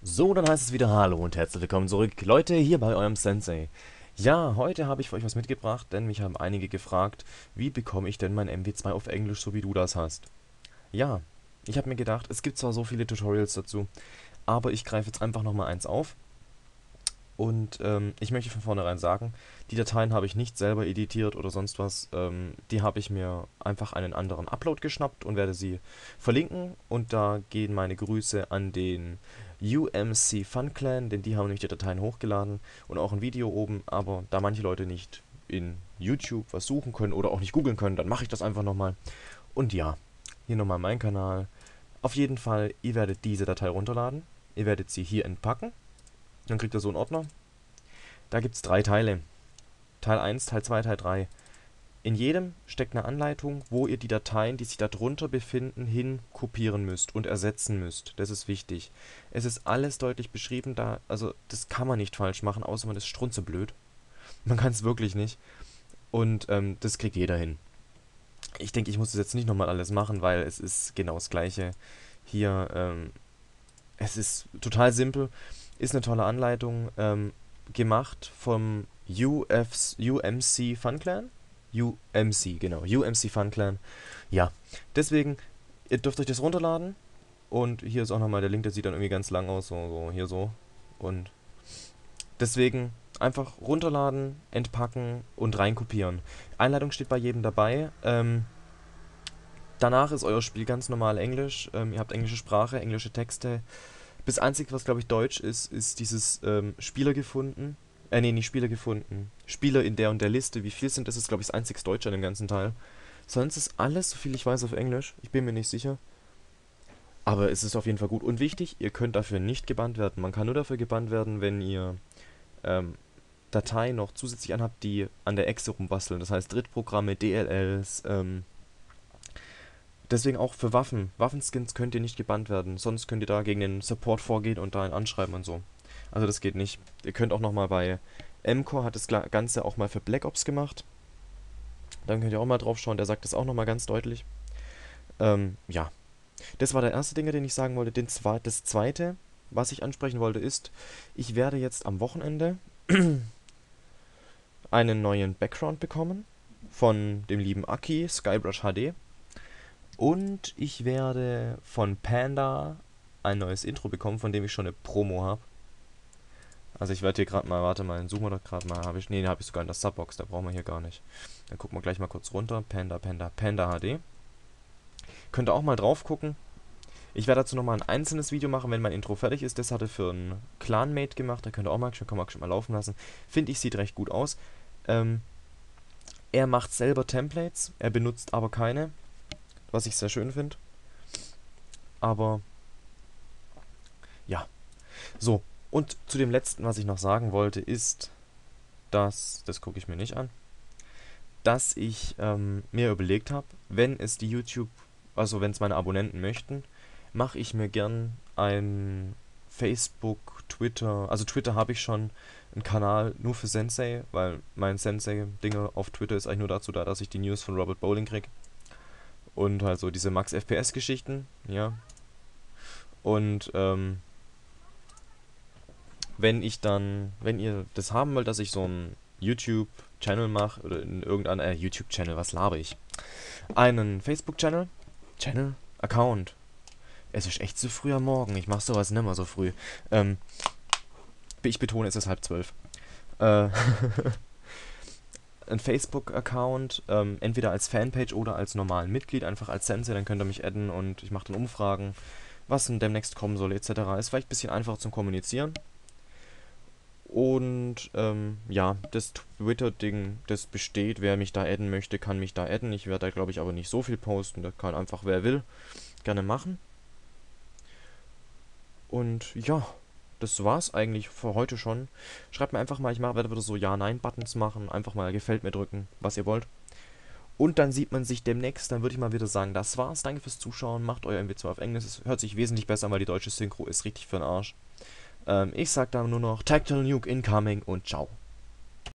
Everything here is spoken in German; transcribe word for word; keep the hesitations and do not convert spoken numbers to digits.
So, dann heißt es wieder Hallo und herzlich willkommen zurück, Leute, hier bei eurem Sensei. Ja, heute habe ich für euch was mitgebracht, denn mich haben einige gefragt, wie bekomme ich denn mein M W zwei auf Englisch, so wie du das hast. Ja, ich habe mir gedacht, es gibt zwar so viele Tutorials dazu, aber ich greife jetzt einfach nochmal eins auf. Und ähm, ich möchte von vornherein sagen, die Dateien habe ich nicht selber editiert oder sonst was. Ähm, die habe ich mir einfach einen anderen Upload geschnappt und werde sie verlinken. Und da gehen meine Grüße an den U M C Fun Clan, denn die haben nämlich die Dateien hochgeladen und auch ein Video oben. Aber da manche Leute nicht in YouTube was suchen können oder auch nicht googeln können, dann mache ich das einfach nochmal. Und ja, hier nochmal mein Kanal. Auf jeden Fall, ihr werdet diese Datei runterladen. Ihr werdet sie hier entpacken. Dann kriegt ihr so einen Ordner. Da gibt es drei Teile. Teil eins, Teil zwei, Teil drei. In jedem steckt eine Anleitung, wo ihr die Dateien, die sich darunter befinden, hin kopieren müsst und ersetzen müsst. Das ist wichtig. Es ist alles deutlich beschrieben, da, also das kann man nicht falsch machen, außer man ist strunzeblöd. Man kann es wirklich nicht. Und ähm, das kriegt jeder hin. Ich denke, ich muss das jetzt nicht nochmal alles machen, weil es ist genau das Gleiche. Hier, ähm, es ist total simpel, ist eine tolle Anleitung, ähm, gemacht vom U F, U M C Fun Clan. U M C, genau, U M C Fun Clan. Ja, deswegen, ihr dürft euch das runterladen. Und hier ist auch nochmal der Link, der sieht dann irgendwie ganz lang aus, so, so hier so. Und deswegen einfach runterladen, entpacken und reinkopieren. Einleitung steht bei jedem dabei. Ähm, danach ist euer Spiel ganz normal Englisch. Ähm, ihr habt englische Sprache, englische Texte. Das Einzige, was glaube ich deutsch ist, ist dieses ähm, Spieler gefunden. Äh, nee, nicht Spieler gefunden. Spieler in der und der Liste. Wie viel sind das? Ist glaube ich das einzig Deutsche an dem ganzen Teil. Sonst ist alles, so viel ich weiß, auf Englisch. Ich bin mir nicht sicher. Aber es ist auf jeden Fall gut und wichtig. Ihr könnt dafür nicht gebannt werden. Man kann nur dafür gebannt werden, wenn ihr ähm, Dateien noch zusätzlich anhabt, die an der Echse rumbasteln. Das heißt Drittprogramme, D L Ls, ähm, deswegen auch für Waffen. Waffenskins könnt ihr nicht gebannt werden. Sonst könnt ihr da gegen den Support vorgehen und da einen anschreiben und so. Also das geht nicht. Ihr könnt auch nochmal bei M-Core hat das Ganze auch mal für Black Ops gemacht. Dann könnt ihr auch mal drauf schauen. Der sagt das auch nochmal ganz deutlich. Ähm, ja. Das war der erste Ding, den ich sagen wollte. Den zwe das zweite, was ich ansprechen wollte, ist, ich werde jetzt am Wochenende einen neuen Background bekommen. Von dem lieben Aki, Skybrush H D. Und ich werde von Panda ein neues Intro bekommen, von dem ich schon eine Promo habe. Also ich werde hier gerade mal, warte mal, suchen wir doch gerade mal, habe ich, nee, habe ich sogar in der Subbox, da brauchen wir hier gar nicht. Dann gucken wir gleich mal kurz runter, Panda, Panda, Panda H D. Könnt ihr auch mal drauf gucken. Ich werde dazu nochmal ein einzelnes Video machen, wenn mein Intro fertig ist. Das hatte für einen Clanmate gemacht, da könnt ihr auch mal, kann man schon mal laufen lassen. Finde ich, sieht recht gut aus. Ähm, er macht selber Templates, er benutzt aber keine, was ich sehr schön finde. Aber ja, so. Und zu dem letzten, was ich noch sagen wollte, ist, dass, das gucke ich mir nicht an, dass ich ähm, mir überlegt habe, wenn es die YouTube, also wenn es meine Abonnenten möchten, mache ich mir gern ein Facebook, Twitter, also Twitter habe ich schon, einen Kanal nur für Sensei, weil mein Sensei-Dinge auf Twitter ist eigentlich nur dazu da, dass ich die News von Robert Bowling kriege. Und halt so diese Max F P S-Geschichten, ja. Und ähm, wenn ich dann, wenn ihr das haben wollt, dass ich so einen YouTube-Channel mache, oder in irgendeiner, äh, YouTube-Channel, was laber ich? Einen Facebook-Channel, Channel, Account. Es ist echt zu früh am Morgen, ich mach sowas nimmer so früh. Ähm, ich betone, es ist halb zwölf. Äh, ein Facebook-Account, ähm, entweder als Fanpage oder als normalen Mitglied, einfach als Sensei, dann könnt ihr mich adden und ich mache dann Umfragen, was denn demnächst kommen soll, et cetera. Ist vielleicht ein bisschen einfacher zum Kommunizieren. Und ähm, ja, das Twitter-Ding, das besteht. Wer mich da adden möchte, kann mich da adden. Ich werde da, glaube ich, aber nicht so viel posten. Das kann einfach, wer will, gerne machen. Und ja, das war's eigentlich für heute schon. Schreibt mir einfach mal, ich mache, werde wieder so Ja-Nein-Buttons machen. Einfach mal gefällt mir drücken, was ihr wollt. Und dann sieht man sich demnächst. Dann würde ich mal wieder sagen, das war's. Danke fürs Zuschauen. Macht euer M W zwei auf Englisch. Es hört sich wesentlich besser an, weil die deutsche Synchro ist richtig für den Arsch. Ähm, ich sag da nur noch Tactical Nuke incoming und ciao.